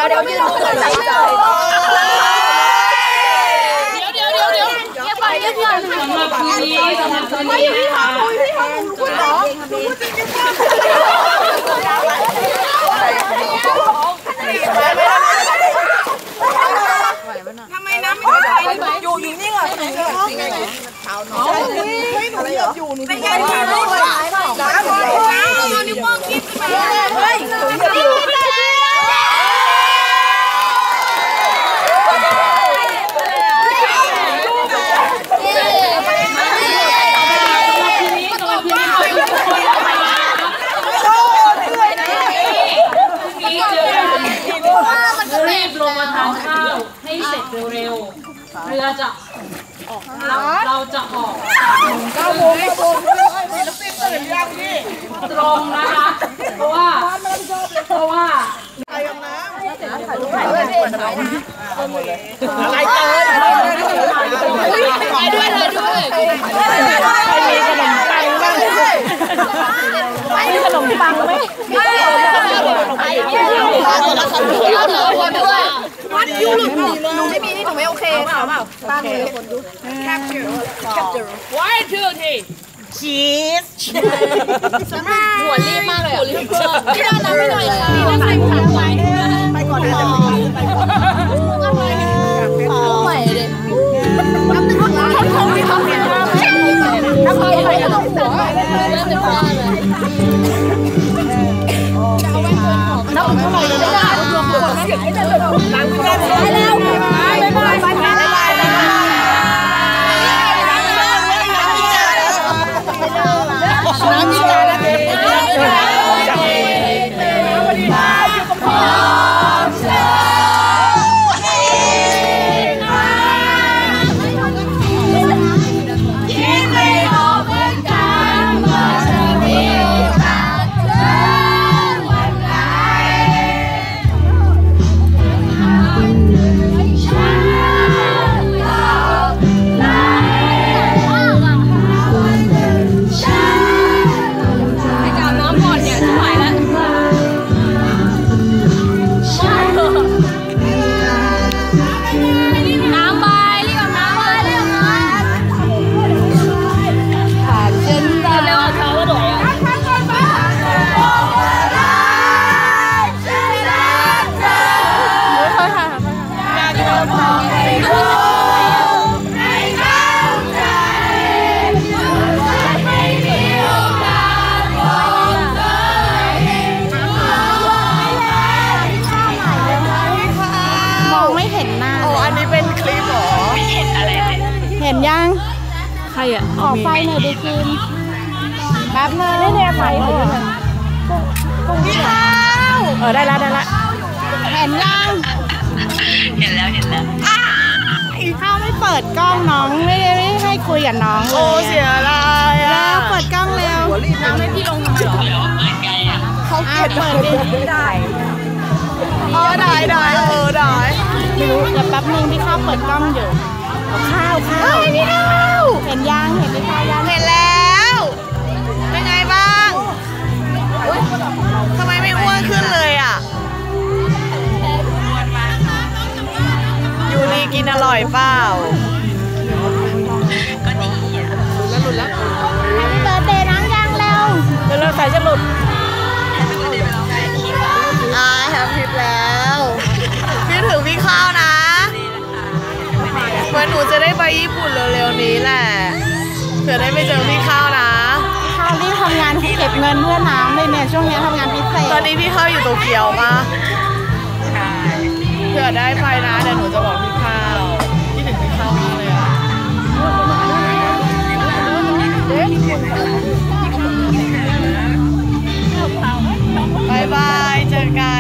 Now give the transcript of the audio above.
ดี๋ยวยืนดูก่อนใจเดี๋ยวเงียบก่อนสำหรับคืนนี้พี่ทำคุณเหรอทำไมน้ำไม่ได้อยู่นิ่งๆอ่ะเท้าน้องไม่หนูเหยียบอยู่หนูไม่ใช่หนูเอานิ้วโป้งคิดไปเฮ้ยหนูเหยียบอยู่รีบลงมาทานข้าวให้เสร็จเร็วๆเรือจะออกเราจะออก9 โมงตรงนะคะเพราะว่าอะไรเจอไปด้วยมีขนมปังบ้างมีขนมปังไหมยูหนูไม่มีนี่หนูไม่โอเคค่ะตั้งเลยคนดูแคปเจอร์ one two three ชีสหัวรีบมากเลยพี่ดาน้ำไม่หน่อยค่ะพี่ดาใส่ผักไว้ไปก่อนเลยใหม่เลยน้ำหนึ่งล้านทำพี่ทำพี่ทำน้ำไปลงหัวน้ำเท่าไหร่เลยได้รวมตัวเสียงให้ได้เลยล้างกันได้แล้วไปน้ำมีจานแล้วเห็นยังใครอ่ะขอไฟหน่อยดิคิมแป๊บนึงนี่เนี่ยไฟพี่ข้าวได้แล้วเห็นยังเห็นแล้วพี่ข้าวไม่เปิดกล้องน้องไม่ให้คุยกับน้องเลยโอ้เสียอะไรแล้วเปิดกล้องเร็วน้ำให้พี่ลงทำไมหรอเขาเปิดดิได้ได้ไม่รู้เดี๋ยวแป๊บนึงพี่ข้าวเปิดกล้องอยู่ข้าวพี่ข้าวเห็นยังเห็นพี่ข้าวยังเห็นแล้วเป็นไงบ้างทำไมไม่อ้วนขึ้นเลยอ่ะยูรีกินอร่อยเปล่าก็ดีอ่ะหลุดแล้วแฮปปี้เบิร์ธเดย์น้องยังเร็วใส่จะหลุดแฮปปี้แล้วพี่ถึงพี่ข้าวนะเหมือนหนูจะได้ไปญี่ปุ่นเร็วๆนี้แหละเผื่อได้ไปเจอพี่ข้าวนะพี่ข้าวรีบทำงานเก็บเงินเพื่อน้ำเลยเนี่ยช่วงนี้ทำงานพิเศษตอนนี้พี่ข้าวอยู่โตเกียวปะเผื่อได้ไปนะเดี๋ยวหนูจะบอกพี่ข้าวที่ถึงพี่ข้าวนี่เลยอ่ะบายบายเจอกัน